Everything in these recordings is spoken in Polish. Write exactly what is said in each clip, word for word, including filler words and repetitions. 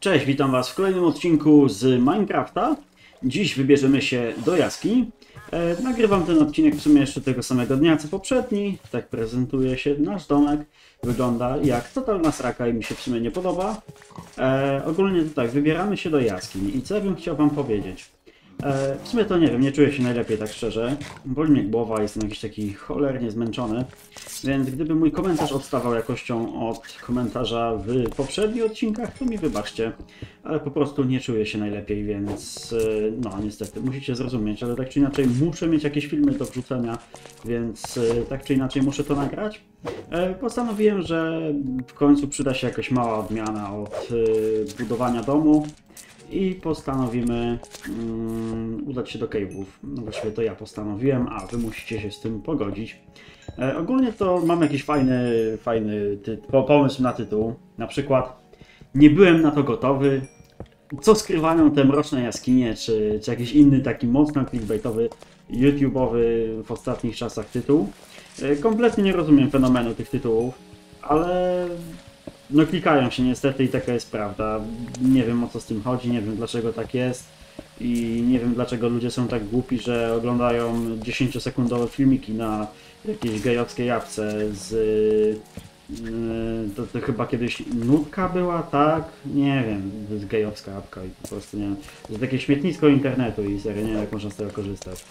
Cześć, witam Was w kolejnym odcinku z Minecrafta. Dziś wybierzemy się do jaskini. E, nagrywam ten odcinek w sumie jeszcze tego samego dnia co poprzedni. Tak prezentuje się nasz domek. Wygląda jak totalna sraka i mi się w sumie nie podoba. E, ogólnie to tak, wybieramy się do jaskini i co ja bym chciał Wam powiedzieć. E, w sumie to nie wiem, nie czuję się najlepiej tak szczerze. Boli mnie głowa, jestem jakiś taki cholernie zmęczony. Więc gdyby mój komentarz odstawał jakością od komentarza w poprzednich odcinkach, to mi wybaczcie. Ale po prostu nie czuję się najlepiej, więc no niestety musicie zrozumieć. Ale tak czy inaczej muszę mieć jakieś filmy do wrzucenia, więc tak czy inaczej muszę to nagrać. Postanowiłem, że w końcu przyda się jakaś mała odmiana od budowania domu. I postanowimy um, udać się do cave'ów. No właściwie to ja postanowiłem, a wy musicie się z tym pogodzić. E, ogólnie to mam jakiś fajny, fajny pomysł na tytuł. Na przykład nie byłem na to gotowy. Co skrywają te mroczne jaskinie, czy, czy jakiś inny taki mocno clickbaitowy, YouTube'owy w ostatnich czasach tytuł. E, kompletnie nie rozumiem fenomenu tych tytułów, ale no klikają się niestety i taka jest prawda. Nie wiem o co z tym chodzi, nie wiem dlaczego tak jest i nie wiem dlaczego ludzie są tak głupi, że oglądają dziesięciosekundowe filmiki na jakiejś gejowskiej jawce z... Yy, to, to chyba kiedyś nutka była, tak? Nie wiem, to jest gejowska jawka i po prostu nie wiem. To jest takie śmietnisko internetu i serio nie wiem jak można z tego korzystać.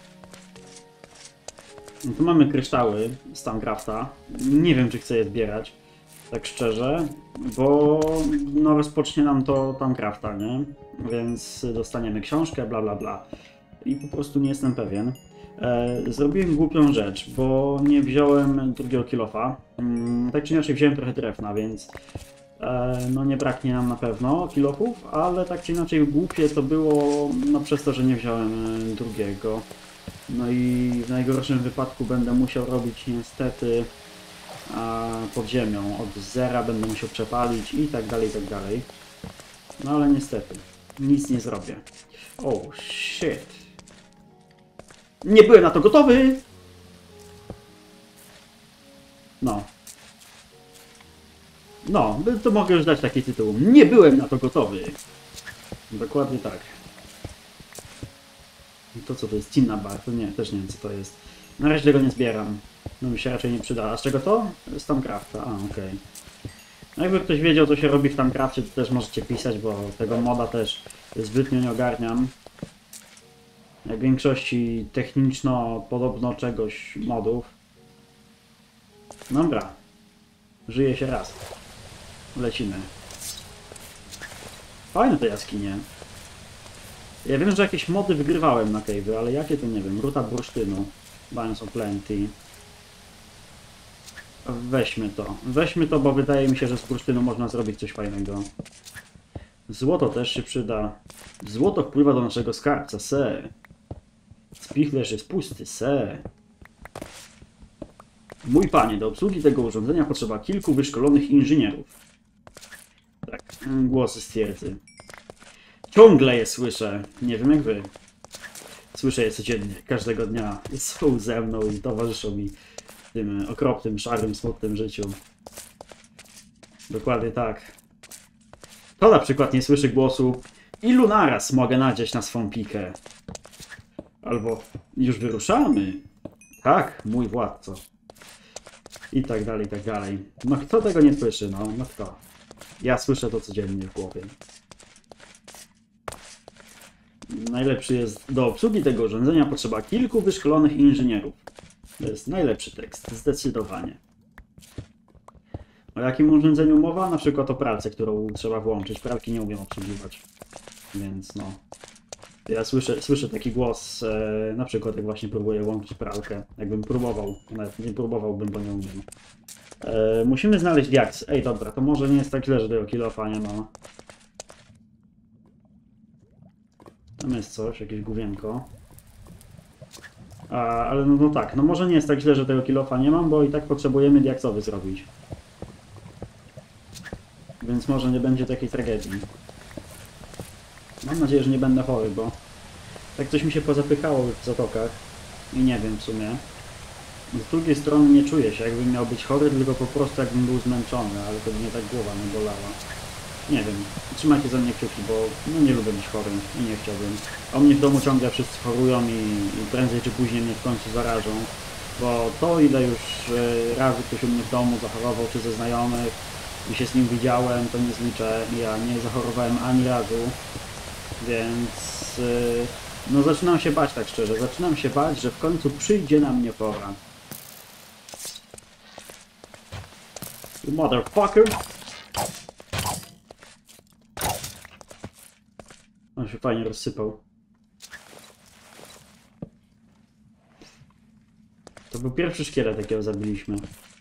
No tu mamy kryształy z Tamcrafta. Nie wiem czy chcę je zbierać. Tak szczerze, bo no rozpocznie nam to Tamcrafta, nie? Więc dostaniemy książkę, bla bla bla. I po prostu nie jestem pewien. E, zrobiłem głupią rzecz, bo nie wziąłem drugiego kilofa. Mm, tak czy inaczej wziąłem trochę drewna, więc e, no nie braknie nam na pewno kilofów, ale tak czy inaczej głupie to było no przez to, że nie wziąłem drugiego. No i w najgorszym wypadku będę musiał robić niestety a pod ziemią, od zera będę musiał przepalić i tak dalej, i tak dalej. No ale niestety, nic nie zrobię. Oh shit. Nie byłem na to gotowy! No. No, to mogę już dać taki tytuł. Nie byłem na to gotowy! Dokładnie tak. To co to jest? Cinnabar? To nie, też nie wiem co to jest. Na razie tego nie zbieram. No mi się raczej nie przyda. A z czego to? Z Tamcrafta. A, okej. Okay. No jakby ktoś wiedział, co się robi w Tamcrafcie, to też możecie pisać, bo tego moda też zbytnio nie ogarniam. Jak w większości techniczno podobno czegoś modów. Dobra. Żyje się raz. Lecimy. Fajne te jaskinie. Ja wiem, że jakieś mody wygrywałem na cave'y, ale jakie to nie wiem. Ruta bursztynu. Bounce of Plenty. Weźmy to. Weźmy to, bo wydaje mi się, że z bursztynu można zrobić coś fajnego. Złoto też się przyda. Złoto wpływa do naszego skarbca, se. Spichlerz jest pusty, se. Mój panie, do obsługi tego urządzenia potrzeba kilku wyszkolonych inżynierów. Tak, głosy z twierdzy. Ciągle je słyszę. Nie wiem jak wy. Słyszę je codziennie, każdego dnia. Są ze mną i towarzyszą mi w tym okropnym, szarym, smutnym życiu. Dokładnie tak. To na przykład nie słyszy głosu ilu naraz mogę nadzieć na swą pikę. Albo już wyruszamy. Tak, mój władco. I tak dalej, i tak dalej. No kto tego nie słyszy? No, no kto? Ja słyszę to codziennie w głowie. Najlepszy jest, do obsługi tego urządzenia potrzeba kilku wyszkolonych inżynierów. To jest najlepszy tekst, zdecydowanie. O jakim urządzeniu mowa? Na przykład o pralce, którą trzeba włączyć. Pralki nie umiem obsługiwać. Więc no. Ja słyszę, słyszę taki głos, e, na przykład jak właśnie próbuję łączyć pralkę. Jakbym próbował, nawet nie próbowałbym, bo nie umiem. E, musimy znaleźć diaks. Ej, dobra, to może nie jest tak źle, że tego kilofa nie ma. Tam jest coś, jakieś główienko. A, ale no, no tak, no może nie jest tak źle, że tego kilofa nie mam, bo i tak potrzebujemy diaksowy zrobić. Więc może nie będzie takiej tragedii. Mam nadzieję, że nie będę chory, bo tak coś mi się pozapykało w zatokach i nie wiem w sumie. Z drugiej strony nie czuję się jakbym miał być chory, tylko po prostu jakbym był zmęczony, ale to mnie tak głowa nie bolała. Nie wiem, trzymajcie za mnie kciuki, bo no nie lubię być chory i nie chciałbym. A u mnie w domu ciągle wszyscy chorują i, i prędzej czy później mnie w końcu zarażą. Bo to ile już razy ktoś u mnie w domu zachorował, czy ze znajomych i się z nim widziałem, to nie zliczę. Ja nie zachorowałem ani razu, więc no zaczynam się bać, tak szczerze, zaczynam się bać, że w końcu przyjdzie na mnie pora. You motherfucker! On się fajnie rozsypał. To był pierwszy szkielet, jakiego zabiliśmy.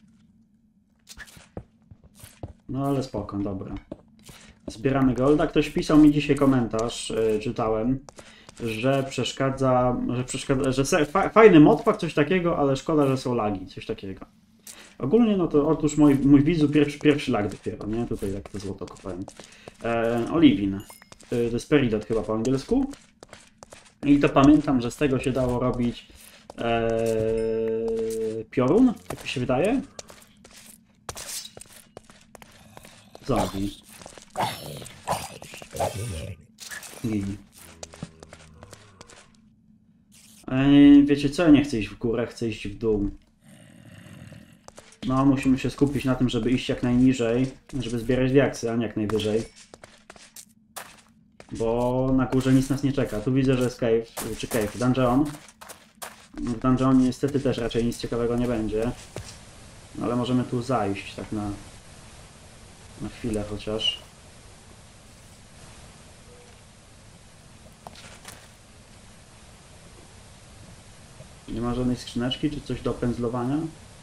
No ale spoko, dobra. Zbieramy golda. Ktoś pisał mi dzisiaj komentarz, yy, czytałem, że przeszkadza, że przeszkadza, że fa fajny modpack, coś takiego, ale szkoda, że są lagi, coś takiego. Ogólnie, no to otóż mój, mój widzu pierwszy, pierwszy lag dopiero, nie? Tutaj jak to złoto kopałem. E, Olivin. E, to jest peridot chyba po angielsku. I to pamiętam, że z tego się dało robić e, piorun, jak mi się wydaje. Zombie. Gini. E, wiecie co? Ja nie chcę iść w górę, chcę iść w dół. No, musimy się skupić na tym, żeby iść jak najniżej, żeby zbierać diaksy, a nie jak najwyżej. Bo na górze nic nas nie czeka. Tu widzę, że jest cave, czy cave, dungeon. W dungeonie niestety też raczej nic ciekawego nie będzie. Ale możemy tu zajść, tak na, na chwilę chociaż. Nie ma żadnej skrzyneczki, czy coś do pędzlowania?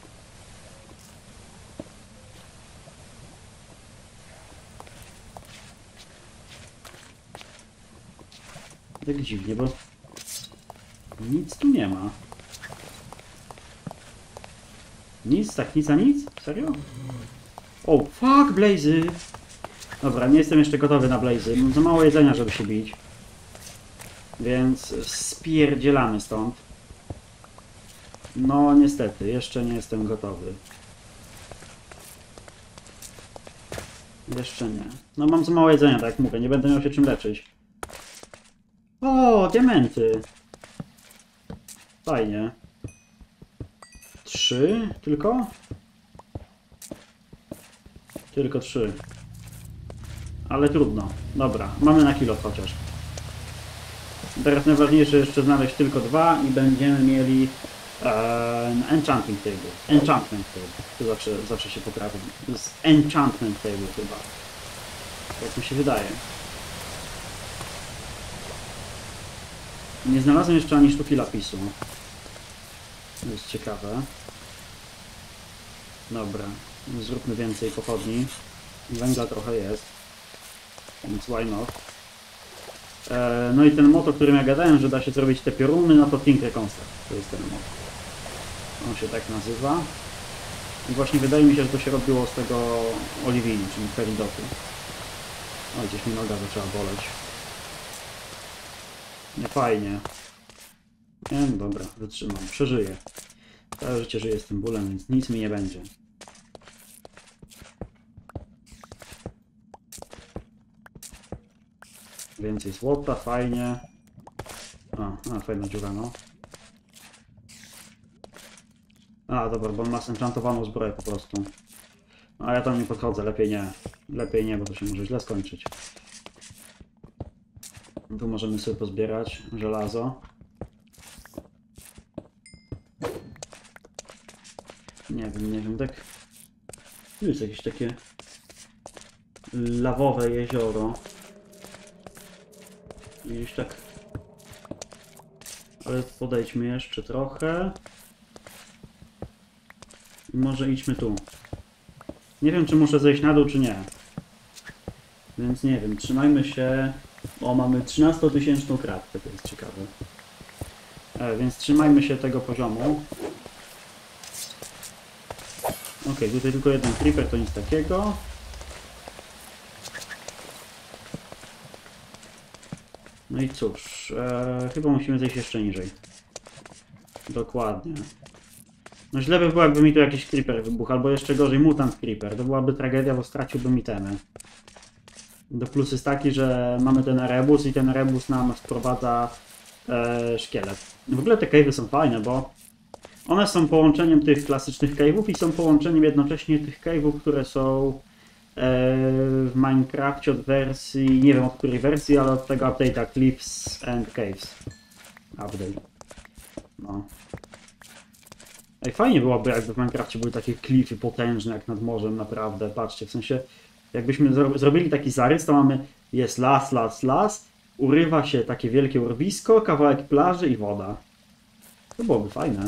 Tak dziwnie, bo nic tu nie ma. Nic, tak nic a nic? Serio? O, oh, fuck, blazy! Dobra, nie jestem jeszcze gotowy na blazy. Mam za mało jedzenia, żeby się bić. Więc spierdzielamy stąd. No, niestety, jeszcze nie jestem gotowy. Jeszcze nie. No, mam za mało jedzenia, tak jak mówię, nie będę miał się czym leczyć. O, diamenty. Fajnie. Trzy tylko? Tylko trzy. Ale trudno. Dobra, mamy na kilo chociaż. Teraz najważniejsze jeszcze znaleźć tylko dwa i będziemy mieli e, enchanting table. Enchantment table. To zawsze, zawsze się poprawi. To jest enchantment table chyba. Tak mi się wydaje. Nie znalazłem jeszcze ani sztuki lapisu. To jest ciekawe. Dobra, zróbmy więcej pochodni. Węgla trochę jest, więc why not? E, no i ten mod, o którym ja gadałem, że da się zrobić te pioruny, no to Tinker Construct. To jest ten mod. On się tak nazywa. I właśnie wydaje mi się, że to się robiło z tego oliwinu, czyli peridotu. O, gdzieś mi noga zaczęła boleć. Nie fajnie. Nie, no dobra, wytrzymam. Przeżyję. Całe życie żyję z tym bólem, więc nic mi nie będzie. Więcej złota, fajnie. A, a fajna dziura, no. A, dobra, bo on ma zenchantowaną zbroję po prostu. A ja tam nie podchodzę, lepiej nie. Lepiej nie, bo to się może źle skończyć. Tu możemy sobie pozbierać żelazo. Nie wiem, nie wiem, tak... Tu jest jakieś takie lawowe jezioro. Gdzieś tak... Ale podejdźmy jeszcze trochę. I może idźmy tu. Nie wiem, czy muszę zejść na dół, czy nie. Więc nie wiem, trzymajmy się... O, mamy trzynastotysięczną kratkę, to jest ciekawe. E, więc trzymajmy się tego poziomu. Ok, tutaj tylko jeden creeper, to nic takiego. No i cóż, e, chyba musimy zejść jeszcze niżej. Dokładnie. No źle by było, jakby mi tu jakiś creeper wybuchł, albo jeszcze gorzej mutant creeper. To byłaby tragedia, bo straciłbym itemy. Do plus jest taki, że mamy ten rebus i ten rebus nam wprowadza e, szkielet. W ogóle te cave'y są fajne, bo one są połączeniem tych klasycznych cave'ów i są połączeniem jednocześnie tych cave'ów, które są e, w Minecrafcie od wersji, nie wiem od której wersji, ale od tego update'a Cliffs and Caves. Update. No. Ej, fajnie byłoby, jakby w Minecrafcie były takie klify potężne jak nad morzem, naprawdę. Patrzcie, w sensie, jakbyśmy zro zrobili taki zarys, to mamy, jest las, las, las, urywa się takie wielkie urwisko, kawałek plaży i woda. To byłoby fajne.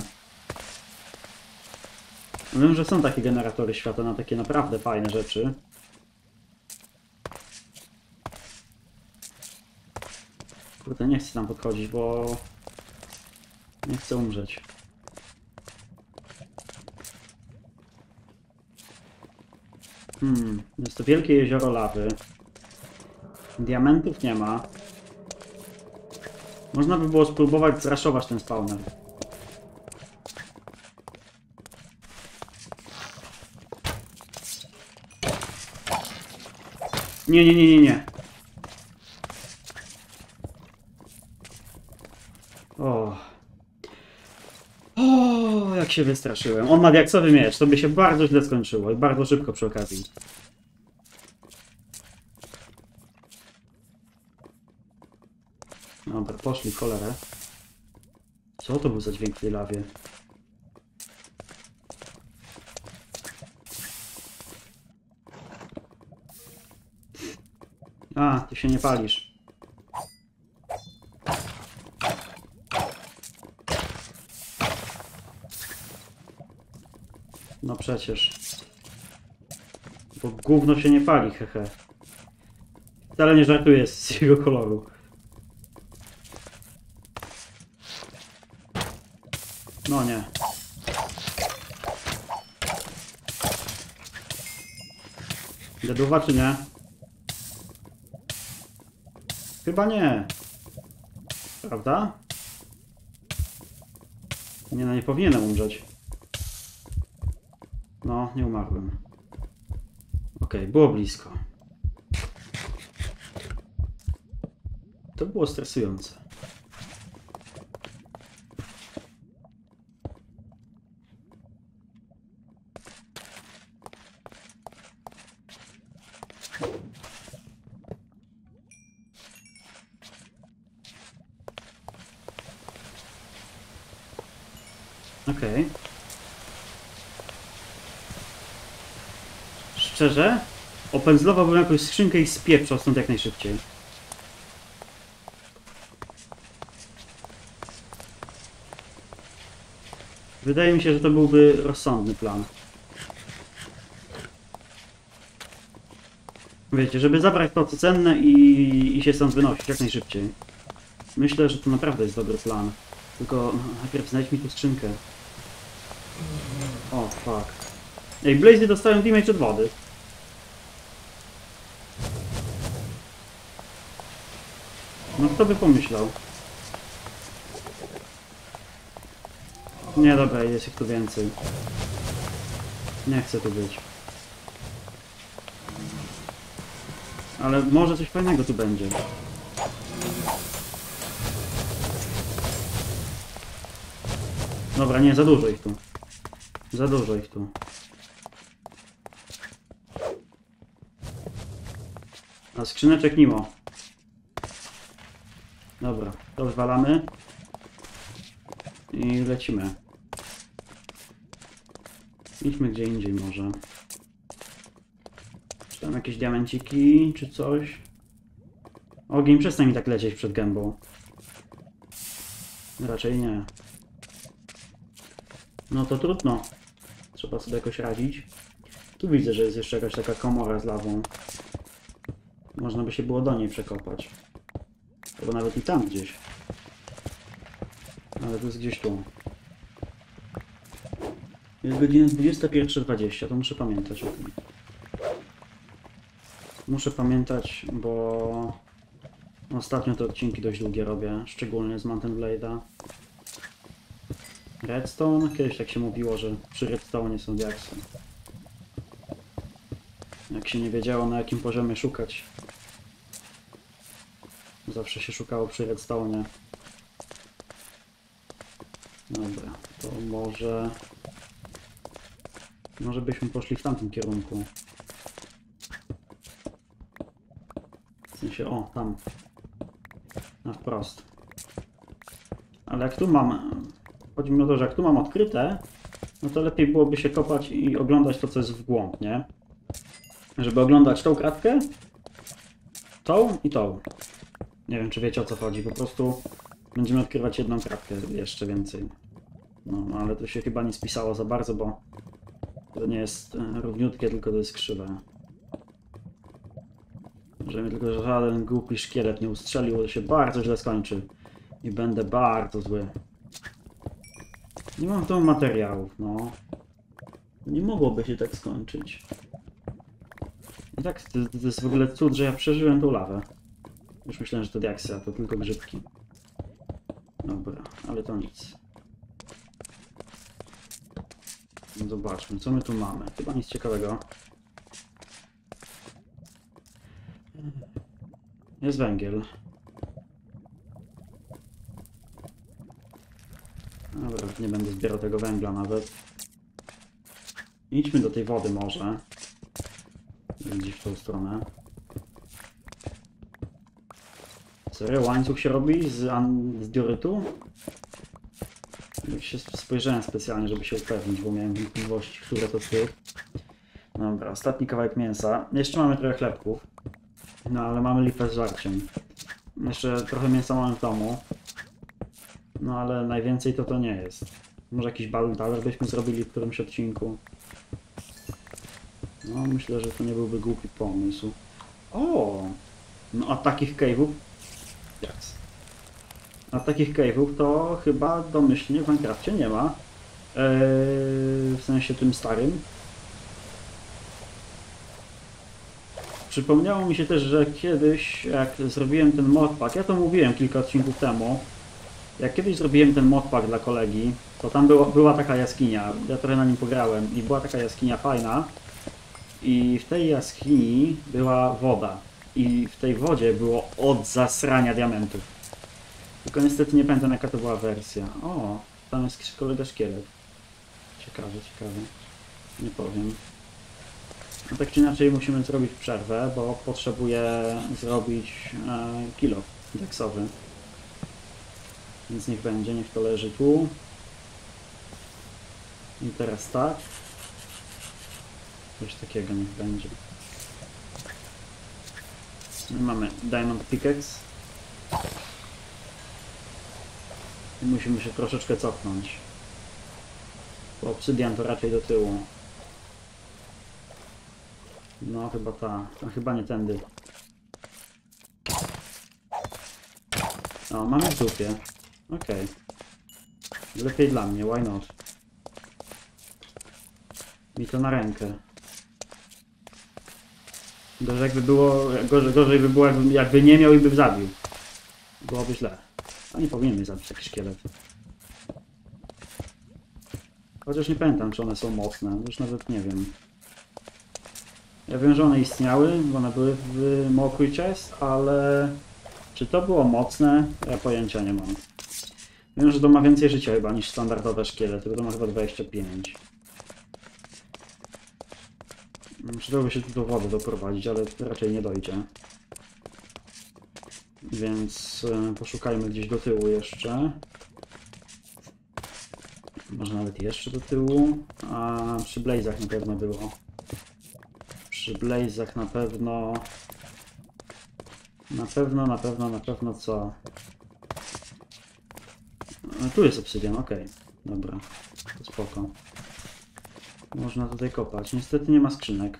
Wiem, że są takie generatory świata na takie naprawdę fajne rzeczy. Kurde, nie chcę tam podchodzić, bo nie chcę umrzeć. Hmm, jest to wielkie jezioro lawy. Diamentów nie ma. Można by było spróbować zraszować ten spawner. Nie, nie, nie, nie, nie. O. O, jak się wystraszyłem. On ma diaksowy miecz, to by się bardzo źle skończyło i bardzo szybko przy okazji. Dobra, poszli w cholerę. Co to był za dźwięk w tej lawie? A, ty się nie palisz. No przecież. Bo gówno się nie pali, hehe. Wcale nie żartuję z jego koloru. No nie. Deduwa czy nie? Chyba nie. Prawda? Nie, no nie powinienem umrzeć. No, nie umarłem. Okej, okay, było blisko. To było stresujące. Okej. Okay. Szczerze, opędzlowałbym jakąś skrzynkę i spieprzał stąd jak najszybciej. Wydaje mi się, że to byłby rozsądny plan. Wiecie, żeby zabrać to co cenne i, i się stąd wynosić jak najszybciej. Myślę, że to naprawdę jest dobry plan. Tylko no, najpierw znajdź mi tu skrzynkę. O, fuck. Ej, Blazy dostałem damage od wody. No kto by pomyślał? Nie, dobra, jest ich tu więcej. Nie chcę tu być. Ale może coś fajnego tu będzie. Dobra, nie, za dużo ich tu. Za dużo ich tu. A skrzyneczek Nimo. Dobra, to wywalamy. I lecimy. Idźmy gdzie indziej może. Czy tam jakieś diamenciki, czy coś? Ogień, przestań mi tak lecieć przed gębą. Raczej nie. No to trudno. Trzeba sobie jakoś radzić. Tu widzę, że jest jeszcze jakaś taka komora z lawą. Można by się było do niej przekopać. Albo nawet i tam gdzieś. Ale to jest gdzieś tu. Jest godzina dwudziesta pierwsza dwadzieścia, to muszę pamiętać o tym. Muszę pamiętać, bo ostatnio te odcinki dość długie robię, szczególnie z Mountain Blade'a. Redstone? Kiedyś tak się mówiło, że przy Redstone są diaksy. Jak się nie wiedziało, na jakim poziomie szukać Zawsze się szukało przy redstone. Dobra, to może... Może byśmy poszli w tamtym kierunku. W sensie, o, tam. Na wprost. Ale jak tu mam... Chodzi mi o to, że jak tu mam odkryte, no to lepiej byłoby się kopać i oglądać to, co jest w głąb, nie? Żeby oglądać tą kratkę, tą i tą. Nie wiem, czy wiecie, o co chodzi. Po prostu będziemy odkrywać jedną kratkę jeszcze więcej. No, ale to się chyba nie spisało za bardzo, bo to nie jest równiutkie, tylko to jest krzywe. Żeby tylko że żaden głupi szkielet nie ustrzelił, to się bardzo źle skończy. I będę bardzo zły. Nie mam w domu materiałów, no. Nie mogłoby się tak skończyć. I tak, to, to jest w ogóle cud, że ja przeżyłem tą lawę. Już myślałem, że to diaksy, a to tylko grzybki. Dobra, ale to nic. No zobaczmy, co my tu mamy. Chyba nic ciekawego. Jest węgiel. Dobra, nie będę zbierał tego węgla nawet. Idźmy do tej wody może. Gdzieś w tą stronę. Serio? Łańcuch się robi z, z diorytu? Jak się spojrzałem specjalnie, żeby się upewnić, bo miałem wątpliwości, które to ty. Dobra, ostatni kawałek mięsa. Jeszcze mamy trochę chlebków. No ale mamy lipę z żarciem. Jeszcze trochę mięsa mamy w domu. No ale najwięcej to to nie jest. Może jakiś battle tower byśmy zrobili w którymś odcinku. No myślę, że to nie byłby głupi pomysł. O! No a takich cave'ów... Yes. A takich cave'ów to chyba domyślnie w Minecrafcie nie ma. Eee, w sensie tym starym. Przypomniało mi się też, że kiedyś jak zrobiłem ten modpack, ja to mówiłem kilka odcinków temu, jak kiedyś zrobiłem ten modpack dla kolegi, to tam było, była taka jaskinia, ja trochę na nim pograłem i była taka jaskinia fajna i w tej jaskini była woda i w tej wodzie było od zasrania diamentów. Tylko niestety nie pamiętam, jaka to była wersja. O, tam jest kolega szkielet. Ciekawe, ciekawe. Nie powiem. No tak czy inaczej musimy zrobić przerwę, bo potrzebuję zrobić e, kilo deksowy. Więc niech będzie, niech to leży tu. I teraz tak. Coś takiego niech będzie. My mamy Diamond Pickaxe. I musimy się troszeczkę cofnąć. Bo obsydian to raczej do tyłu. No chyba ta, a chyba nie tędy. O, mamy w dupie. Okej. Okay. Lepiej dla mnie, why not? Mi to na rękę. Gorzej jakby było, gorzej, gorzej by było jakby, jakby nie miał i by zabił. Byłoby źle. A nie powinien mnie zabić taki szkielet. Chociaż nie pamiętam, czy one są mocne. Już nawet nie wiem. Ja wiem, że one istniały, bo one były w Mokry Chest, ale czy to było mocne? Ja pojęcia nie mam. Wiem, że to ma więcej życia chyba niż standardowe szkielety, bo to ma chyba dwadzieścia pięć. Przydałoby się tu do wody doprowadzić, ale raczej nie dojdzie. Więc poszukajmy gdzieś do tyłu jeszcze. Może nawet jeszcze do tyłu. A przy blazach na pewno było. Przy blazach na pewno... Na pewno, na pewno, na pewno co? A, tu jest obsydian, okej. Okay. Dobra, to spoko. Można tutaj kopać. Niestety nie ma skrzynek.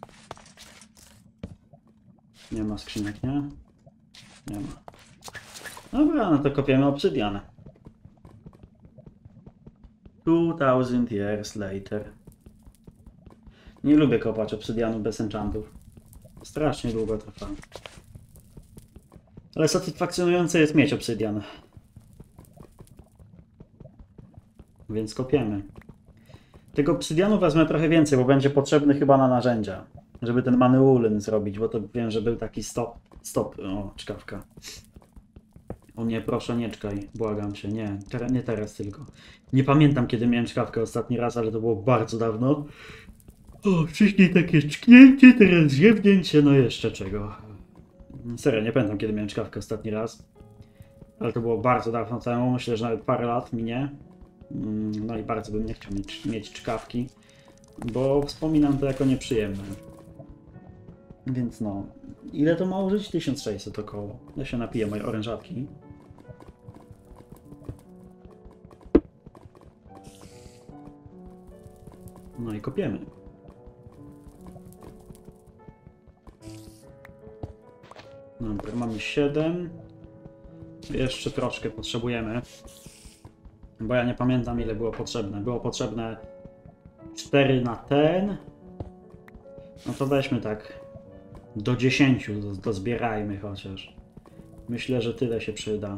Nie ma skrzynek, nie? Nie ma. Dobra, no to kopiemy obsydian. two thousand years later. Nie lubię kopać obsydianu bez enchantów. Strasznie długo trwa. Ale satysfakcjonujące jest mieć obsydian. Więc kopiemy. Tego obsydianu wezmę trochę więcej, bo będzie potrzebny chyba na narzędzia. Żeby ten manuulyn zrobić, bo to wiem, że był taki stop. Stop. O, czkawka. O nie, proszę, nie czekaj, błagam cię, nie, Ter nie teraz tylko. Nie pamiętam, kiedy miałem czkawkę ostatni raz, ale to było bardzo dawno. O, wcześniej takie czknięcie, teraz ziewnięcie, no jeszcze czego. Serio, nie pamiętam, kiedy miałem czkawkę ostatni raz. Ale to było bardzo dawno temu, myślę, że nawet parę lat minie. No i bardzo bym nie chciał mieć, mieć czkawki, bo wspominam to jako nieprzyjemne. Więc no, ile to ma użyć? tysiąc sześćset około. Ja się napiję mojej orężatki. No i kopiemy. Dobra, mamy siedem. Jeszcze troszkę potrzebujemy. Bo ja nie pamiętam, ile było potrzebne. Było potrzebne cztery na ten. No to weźmy tak do dziesięciu, dozbierajmy chociaż. Myślę, że tyle się przyda.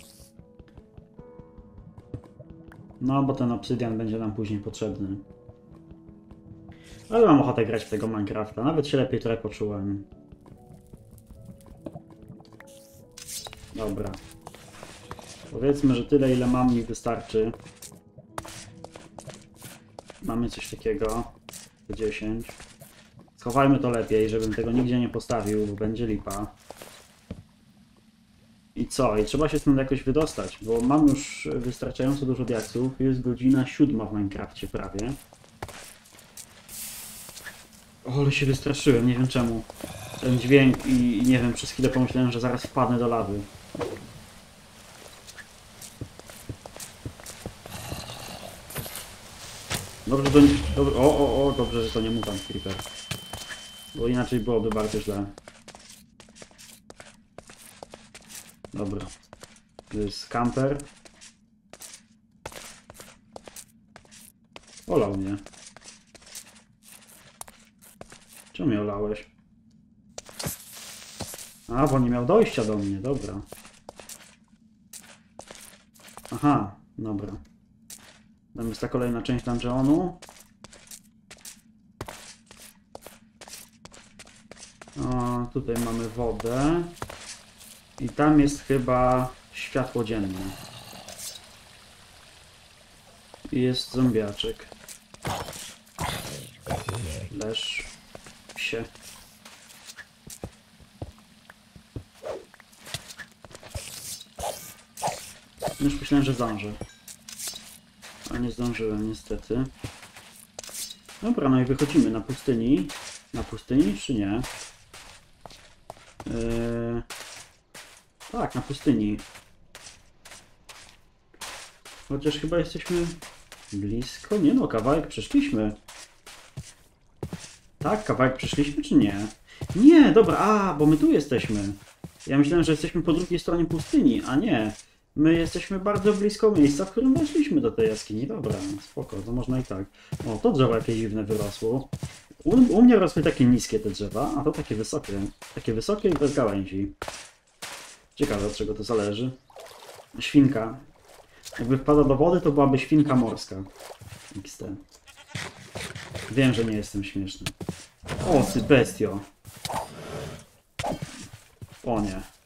No, bo ten obsydian będzie nam później potrzebny. Ale mam ochotę grać w tego Minecrafta. Nawet się lepiej trochę poczułem. Dobra. Powiedzmy, że tyle, ile mam, mi wystarczy. Mamy coś takiego. dziesięć. Schowajmy to lepiej, żebym tego nigdzie nie postawił, bo będzie lipa. I co? I trzeba się stąd jakoś wydostać, bo mam już wystarczająco dużo diaksów. Jest godzina siódma w Minecrafcie prawie. O, ale się wystraszyłem, nie wiem czemu. Ten dźwięk i, i nie wiem, przez chwilę pomyślałem, że zaraz wpadnę do lawy. Dobrze, że to nie... Dobrze, o, o, o, dobrze, że to nie mutant creeper. Bo inaczej byłoby bardzo źle. Dobra. To jest camper. Olał mnie. Czemu mnie olałeś? A, bo nie miał dojścia do mnie, dobra. Aha, dobra. Tam jest ta kolejna część dungeonu. O, tutaj mamy wodę. I tam jest chyba światło dzienne. I jest zombiaczek. Leż. Psie. Już myślałem, że zdążę. A nie zdążyłem niestety. Dobra, no i wychodzimy na pustyni. Na pustyni czy nie? Yy... Tak, na pustyni. Chociaż chyba jesteśmy blisko. Nie no, kawałek przeszliśmy. Tak, kawałek przeszliśmy czy nie? Nie, dobra, a, bo my tu jesteśmy. Ja myślałem, że jesteśmy po drugiej stronie pustyni, a nie. My jesteśmy bardzo blisko miejsca, w którym weszliśmy do tej jaskini. Dobra, spoko, to można i tak. O, to drzewo jakieś dziwne wyrosło. U, u mnie rosły takie niskie te drzewa, a to takie wysokie. Takie wysokie i bez gałęzi. Ciekawe, od czego to zależy. Świnka. Jakby wpadła do wody, to byłaby świnka morska. X D. Wiem, że nie jestem śmieszny. O, ty bestio. O nie.